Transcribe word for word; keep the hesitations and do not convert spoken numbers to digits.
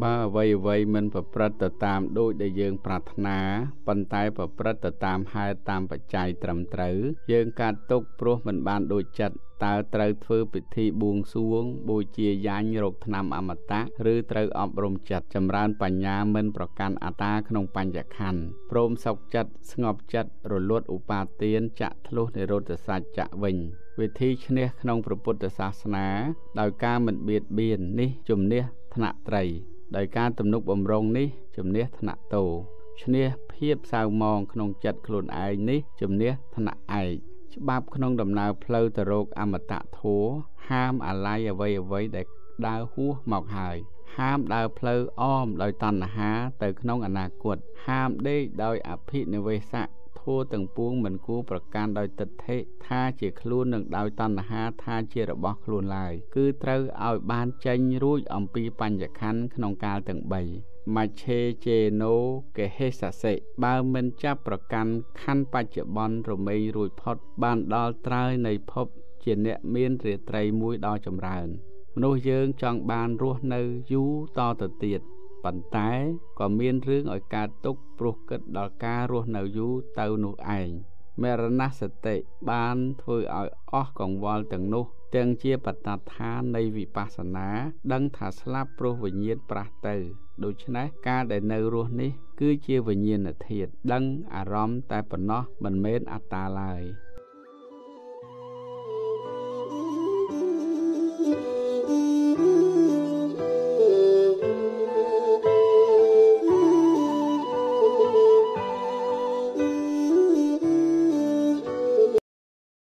បើអ្វីអ្វីមិនប្រព្រឹត្តទៅតាមដូចដែលយើងប្រាថ្នាប៉ុន្តែប្រព្រឹត្តទៅតាមហេតុតាមបច្ច័យត្រឹមត្រូវយើងកាត់ទុកព្រោះមិនបានដូចចិត្តតើត្រូវធ្វើពិធីបួងសួងបូជាយ៉ាញ់រកថ្នាំអមតៈឬត្រូវអប់រំចិត្តចម្រើនបញ្ញាមិនប្រកាន់អត្តាក្នុងបញ្ញខណ្ឌព្រមសុខចិត្តស្ងប់ចិត្តរលត់ឧបាទានចាក់ធ្លុះនិរោធសច្ចៈវិញវិធីឈ្នះក្នុងព្រះពុទ្ធសាសនាដោយការមិនបៀតបៀននេះជំនះថ្នាក់ត្រីដោយការទំនុកបំរុងនេះជំនះថ្នាក់តោឈ្នះភាពសៅមងក្នុងចិត្តខ្លួនឯងនេះជំនះថ្នាក់ឯកច្បាប់ក្នុងដំណើរផ្លូវទៅរកអមតៈធម៌ហាមអាល័យអ្វីអ្វីដែលដើរហួសមកហើយហាមដើរផ្លូវអមដោយតណ្ហាទៅក្នុងអនាគតហាមដេកដោយអភិនិវេសៈធัวទាំងពួងមិនគួរប្រកាន់ដោយទិដ្ឋិថាជាខ្លួននឹងដោយតណ្ហាថាជារបស់ខ្លួនឡើយគឺត្រូវឲ្យបានចេញរួចអំពីបញ្ញខណ្ឌក្នុងកាលទាំងបីមច្ឆេជេណូកេហេសសិបើមិនចាប់ប្រកាន់ខណ្ឌបច្ចុប្បន្នរមែងរួចផុតបានដល់ត្រើយនៃភពជាអ្នកមានរាត្រីមួយដ៏ចម្រើនមនុស្សយើងចង់បានរស់នៅយូរតទៅទៀតប៉ុន្តែក៏មានរឿងឲ្យកើតទុក្ខព្រោះគិតដល់ការរស់នៅយូរទៅនោះឯងមរណសតិបានធ្វើឲ្យអស់កង្វល់ទាំងនោះទាំងជាបតដ្ឋាននៃវិបស្សនាដឹងថាស្លាប់ព្រោះវិញ្ញាណប្រះទៅដូច្នេះការដែលនៅរស់នេះគឺជាវិញ្ញាណធាតុដឹងអារម្មណ៍តែប៉ុណ្ណោះមិនមែនអត្តាឡើយ